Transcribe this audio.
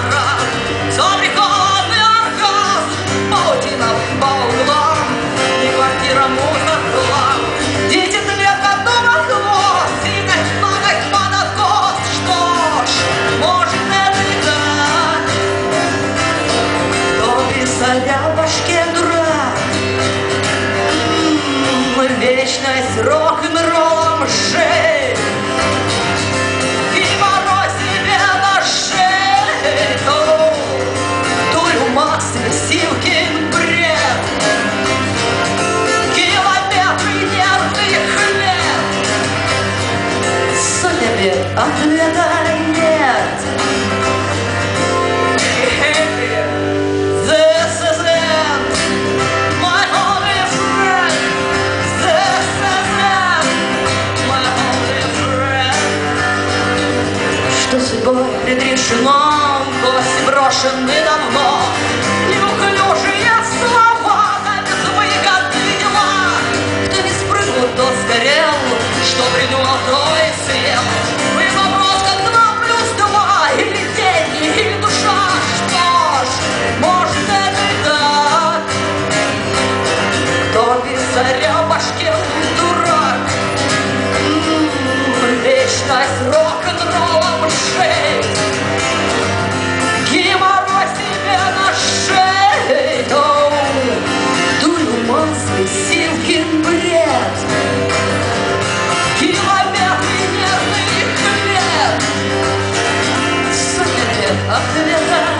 парад, соприкованный оргазм, паутина по углам, и квартира мусор хлам. 10 лет одно хвост, сидеть ноготь под откос. Что ж, может это и так. Кто писаря в башке дурак, вечность рок-н-роллом жить. И мороз себе на шею, дурю Макс Весилкин бред. Километры нервных лет, сотня лет ответа нет. This is it, my only friend. This is it, my only friend. Что судьбой предрешено, гости брошены давно. Неуклюжие слова, да безвыгодные дела. Кто не спрыгнул, тот сгорел, что придумал, то и съел. И вопрос, как 2 плюс 2, или деньги, или душа. Что ж, может это и так. Кто писаря в башке дурак, вечность рок-н-роллом жить. Геморрой себе на шею, дурю Макс Весилкин бред. Километры нервных лет, сотня лет ответа